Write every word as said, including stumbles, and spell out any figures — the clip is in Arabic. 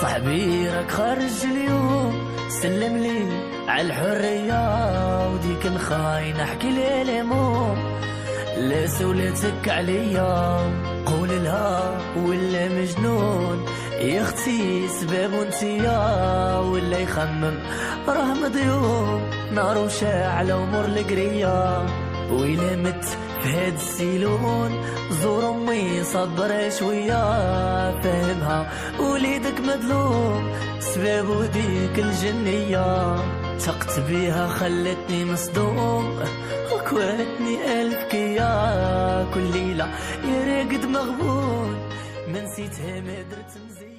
صاحبي راك خارج اليوم سلم لي على الحرية، وديك الخاينة احكي لي الهموم لا سولتك عليا. قول لها ولا مجنون يا اختي سباب انتيا، ولا يخمم راه مضيوم نار وشاعلة ومر القرية. ويلا مت في هاد السيلون زور امي صبر شوية، فهمها وليدك مظلوم سباب وديك الجنية. تقت بيها خلتني مصدوم وكواتني ألف كيا، كل ليلة يا راقد مغبون ما نسيتها ما درت مزيان.